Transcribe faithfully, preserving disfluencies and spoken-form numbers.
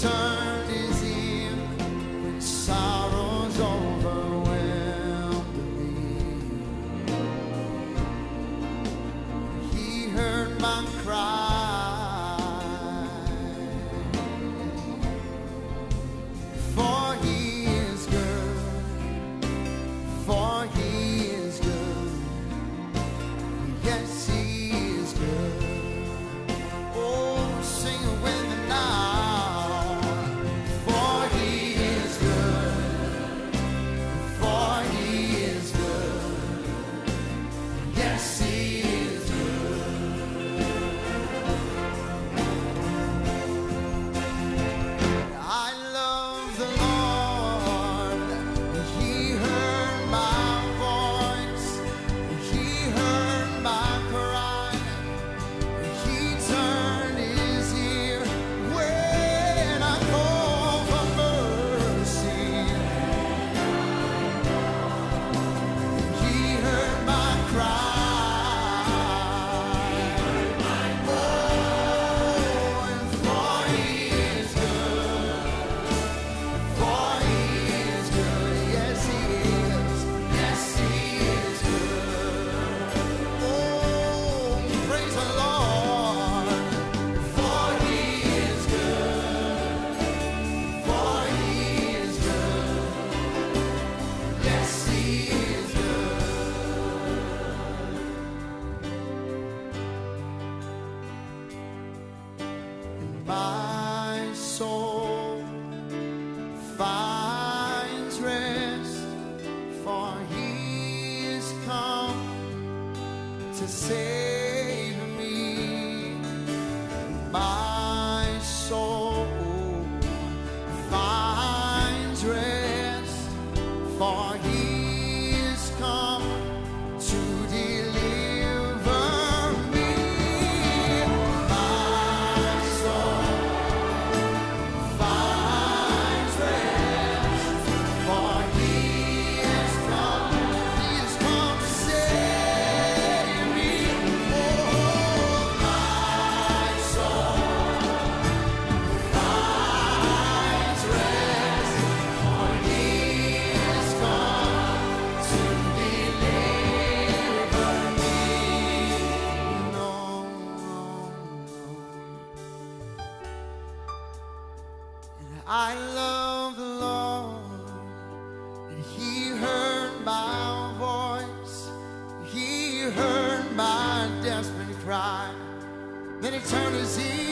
turned his ear when sorrows overwhelmed me. He heard my cry, for he is good, for he is good, yes he is good. Oh, sing it with me now, for he is good, for he is good, yes he is good. I love the Lord, he heard my voice, he heard my cry, he turned his ear when I called for mercy. He heard my cry. Oh, and for he is good, for he is good, yes he is, yes he is good. Oh, praise the Lord, for he is good, for he is good, yes he is good. And my soul finds rest, for he is come to save me. My soul finds rest, for he is come to deliver me. My soul finds rest, for he is come, he is come to save me. Oh, my soul finds rest, for he is come to deliver me. No, no, no. And I love the Lord, and he heard my voice, he heard my desperate cry. Then he turned his ear